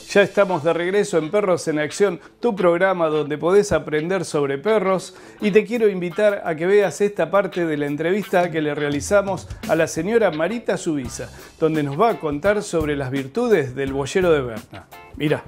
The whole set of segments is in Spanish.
Ya estamos de regreso en Perros en Acción, tu programa donde podés aprender sobre perros, y te quiero invitar a que veas esta parte de la entrevista que le realizamos a la señora Marita Subiza, donde nos va a contar sobre las virtudes del boyero de Berna. Mirá.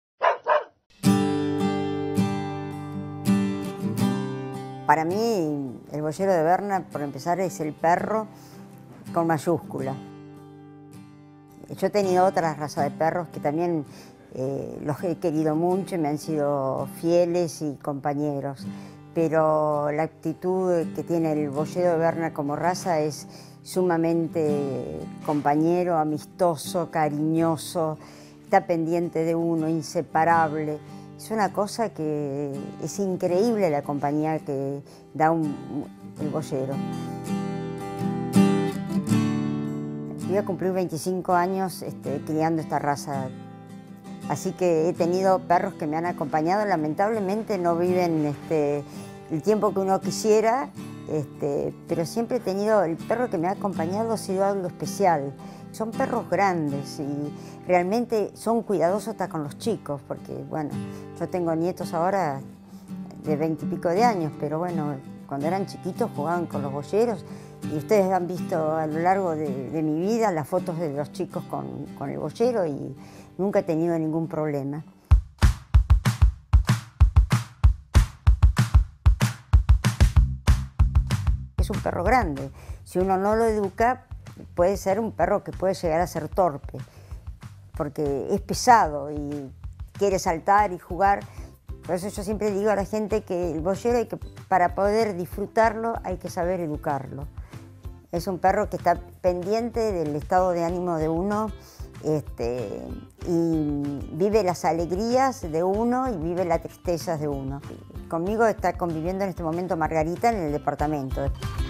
Para mí, el boyero de Berna, por empezar, es el perro con mayúscula. Yo he tenido otras razas de perros que también los he querido mucho y me han sido fieles y compañeros. Pero la actitud que tiene el boyero de Berna como raza es sumamente compañero, amistoso, cariñoso, está pendiente de uno, inseparable. Es una cosa que es increíble la compañía que da el boyero. Voy a cumplir 25 años criando esta raza, así que he tenido perros que me han acompañado. Lamentablemente no viven el tiempo que uno quisiera, pero siempre he tenido, el perro que me ha acompañado ha sido algo especial. Son perros grandes y realmente son cuidadosos hasta con los chicos, porque bueno, yo tengo nietos ahora de 20 y pico de años, pero bueno, cuando eran chiquitos jugaban con los boyeros y ustedes han visto a lo largo de mi vida las fotos de los chicos con el boyero y nunca he tenido ningún problema. Es un perro grande, si uno no lo educa puede ser un perro que puede llegar a ser torpe, porque es pesado y quiere saltar y jugar. Por eso yo siempre digo a la gente que el boyero, para poder disfrutarlo, hay que saber educarlo. Es un perro que está pendiente del estado de ánimo de uno y vive las alegrías de uno y vive las tristezas de uno. Conmigo está conviviendo en este momento Margarita en el departamento.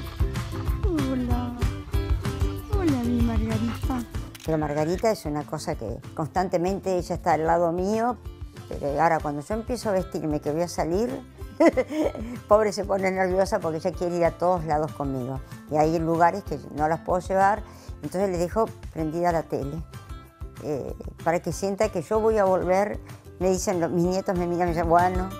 Hola, mi Margarita. Pero Margarita es una cosa que constantemente ella está al lado mío, pero ahora cuando yo empiezo a vestirme que voy a salir, pobre se pone nerviosa porque ella quiere ir a todos lados conmigo. Y hay lugares que no las puedo llevar, entonces le dejo prendida la tele, para que sienta que yo voy a volver. Me dicen, mis nietos me miran y me dicen, bueno.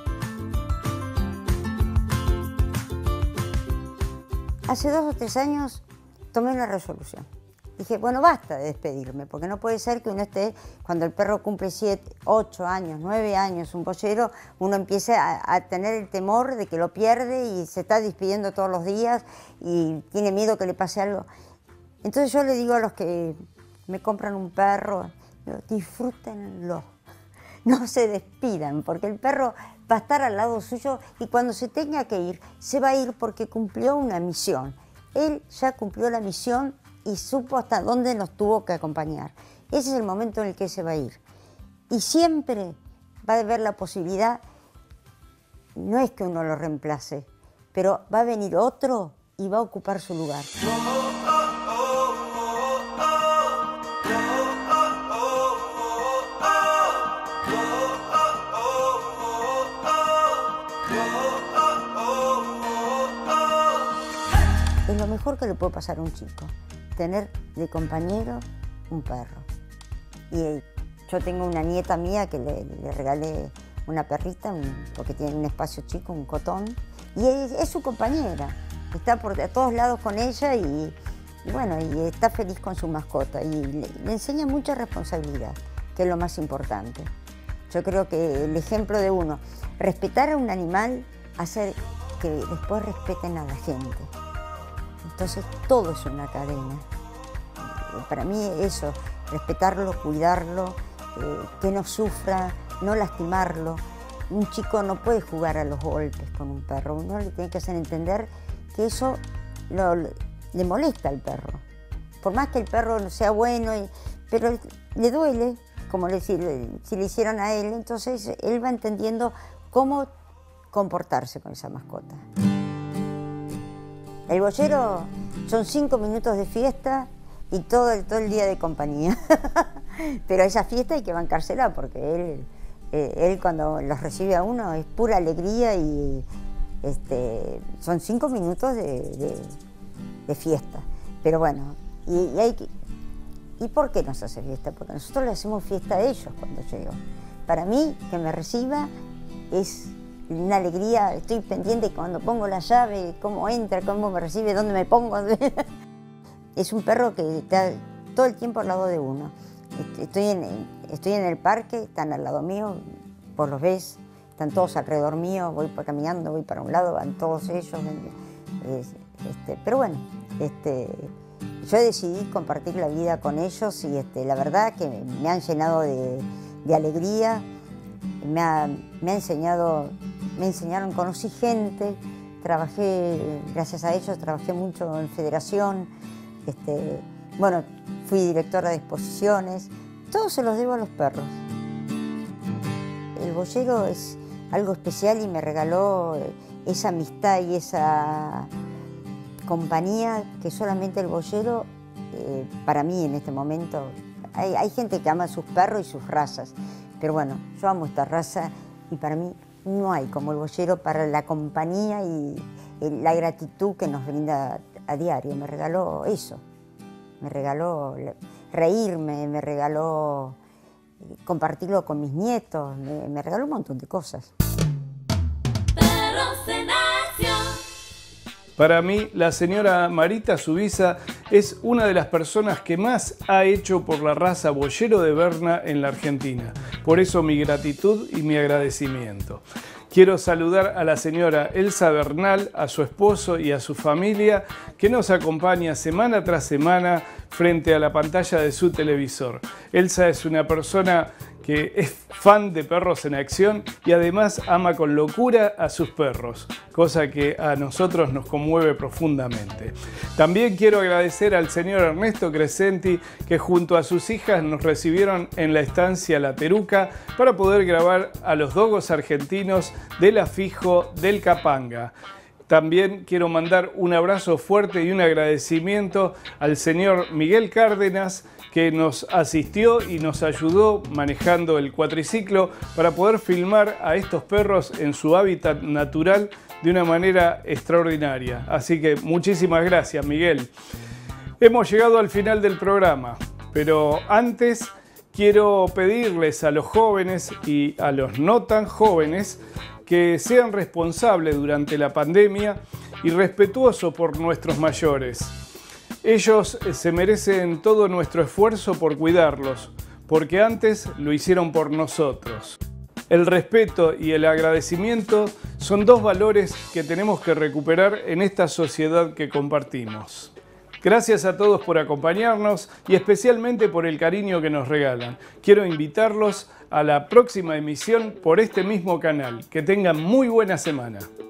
Hace 2 o 3 años tomé una resolución. Dije, bueno, basta de despedirme, porque no puede ser que uno esté, cuando el perro cumple 7, 8 años, 9 años, un boyero, uno empiece a tener el temor de que lo pierde y se está despidiendo todos los días y tiene miedo que le pase algo. Entonces yo le digo a los que me compran un perro, disfrútenlo, no se despidan, porque el perro va a estar al lado suyo y cuando se tenga que ir, se va a ir porque cumplió una misión. Él ya cumplió la misión y supo hasta dónde nos tuvo que acompañar. Ese es el momento en el que se va a ir. Y siempre va a haber la posibilidad, no es que uno lo reemplace, pero va a venir otro y va a ocupar su lugar. Es lo mejor que le puede pasar a un chico, tener de compañero un perro. Y yo tengo una nieta mía que le regalé una perrita, porque tiene un espacio chico, un cotón, y es su compañera. Está por todos lados con ella y bueno, y está feliz con su mascota. Y le enseña mucha responsabilidad, que es lo más importante. Yo creo que el ejemplo de uno, respetar a un animal, hacer que después respeten a la gente. Entonces todo es una cadena. Para mí eso, respetarlo, cuidarlo, que no sufra, no lastimarlo. Un chico no puede jugar a los golpes con un perro, uno le tiene que hacer entender que eso le molesta al perro. Por más que el perro no sea bueno, pero le duele, como si le hicieron a él, entonces él va entendiendo cómo comportarse con esa mascota. El boyero son 5 minutos de fiesta y todo el día de compañía. Pero esa fiesta hay que bancársela porque él cuando los recibe a uno es pura alegría y son 5 minutos de fiesta. Pero bueno, y ¿Y por qué nos hace fiesta? Porque nosotros le hacemos fiesta a ellos cuando llego. Para mí, que me reciba es una alegría. Estoy pendiente cuando pongo la llave, cómo entra, cómo me recibe, dónde me pongo. Es un perro que está todo el tiempo al lado de uno. Estoy en el parque, están al lado mío, vos los ves, están todos alrededor mío, voy caminando, voy para un lado, van todos ellos. Pero bueno, yo decidí compartir la vida con ellos y la verdad que me han llenado de alegría, me enseñaron, conocí gente, trabajé, gracias a ellos, trabajé mucho en federación, bueno, fui directora de exposiciones, todo se los debo a los perros. El boyero es algo especial y me regaló esa amistad y esa compañía que solamente el boyero, para mí en este momento, hay gente que ama sus perros y sus razas, pero bueno, yo amo esta raza y para mí no hay como el boyero para la compañía y la gratitud que nos brinda a diario. Me regaló eso, me regaló reírme, me regaló compartirlo con mis nietos, me regaló un montón de cosas. Para mí, la señora Marita Subiza es una de las personas que más ha hecho por la raza boyero de Berna en la Argentina. Por eso mi gratitud y mi agradecimiento. Quiero saludar a la señora Elsa Bernal, a su esposo y a su familia, que nos acompaña semana tras semana frente a la pantalla de su televisor. Elsa es una persona que es fan de Perros en Acción y además ama con locura a sus perros, cosa que a nosotros nos conmueve profundamente. También quiero agradecer al señor Ernesto Crescenti, que junto a sus hijas nos recibieron en la estancia La Teruca para poder grabar a los dogos argentinos del Afijo del Capanga. También quiero mandar un abrazo fuerte y un agradecimiento al señor Miguel Cárdenas, que nos asistió y nos ayudó manejando el cuatriciclo para poder filmar a estos perros en su hábitat natural de una manera extraordinaria. Así que muchísimas gracias, Miguel. Hemos llegado al final del programa, pero antes quiero pedirles a los jóvenes y a los no tan jóvenes que sean responsables durante la pandemia y respetuosos por nuestros mayores. Ellos se merecen todo nuestro esfuerzo por cuidarlos, porque antes lo hicieron por nosotros. El respeto y el agradecimiento son dos valores que tenemos que recuperar en esta sociedad que compartimos. Gracias a todos por acompañarnos y especialmente por el cariño que nos regalan. Quiero invitarlos a la próxima emisión por este mismo canal. Que tengan muy buena semana.